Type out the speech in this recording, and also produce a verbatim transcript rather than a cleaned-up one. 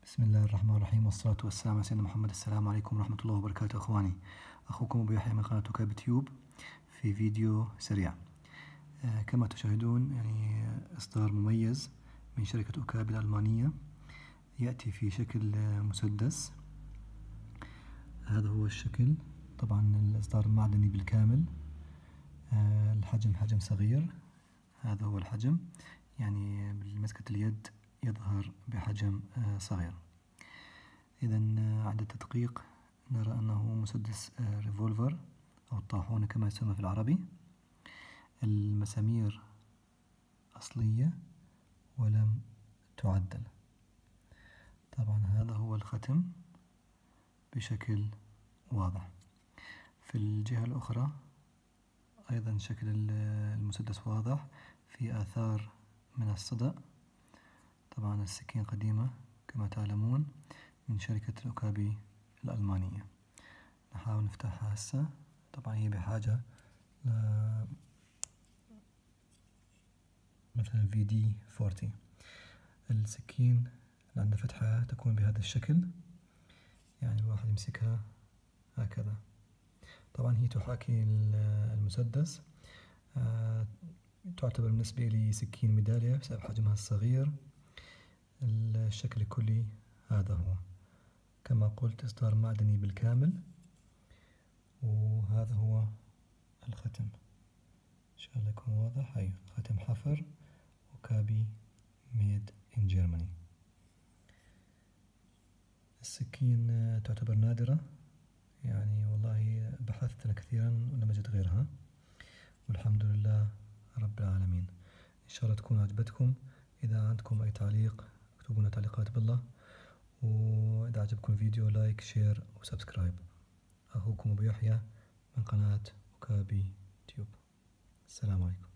بسم الله الرحمن الرحيم، والصلاة والسلام على سيدنا محمد. السلام عليكم ورحمة الله وبركاته أخواني. أخوكم أبو يحيى من قناة أوكابي تيوب في فيديو سريع. آه كما تشاهدون يعني إصدار مميز من شركة أوكابي الألمانية، يأتي في شكل آه مسدس. هذا هو الشكل، طبعا الإصدار معدني بالكامل. آه الحجم حجم صغير، هذا هو الحجم، يعني بمسكة اليد يظهر بحجم آه صغير. إذا عند التدقيق نرى أنه مسدس ريفولفر أو الطاحونة كما يسمى في العربي. المسامير أصلية ولم تعدل. طبعا هذا هو الختم بشكل واضح. في الجهة الأخرى أيضا شكل المسدس واضح، في آثار من الصدأ. طبعا السكين قديمة كما تعلمون من شركة أوكابي الألمانية. نحاول نفتحها هسه. طبعا هي بحاجة ل مثلا في دي أربعين. السكين اللي عند فتحة تكون بهذا الشكل، يعني الواحد يمسكها هكذا. طبعا هي تحاكي المسدس، أه تعتبر بالنسبة لي سكين ميدالية بسبب حجمها الصغير. الشكل الكلي هذا هو، كما قلت إصدار معدني بالكامل، وهذا هو الختم. إن شاء الله يكون واضح. أيوة، ختم حفر أوكابي ميد إن جيرماني. السكين تعتبر نادرة، يعني والله بحثت كثيرا ولم أجد غيرها، والحمد لله رب العالمين. إن شاء الله تكون عجبتكم. إذا عندكم أي تعليق اكتبوا لنا تعليقات بالله، وإذا عجبكم الفيديو لايك شير وسبسكرايب. أخوكم أبو يحيى من قناة أوكابي تيوب. السلام عليكم.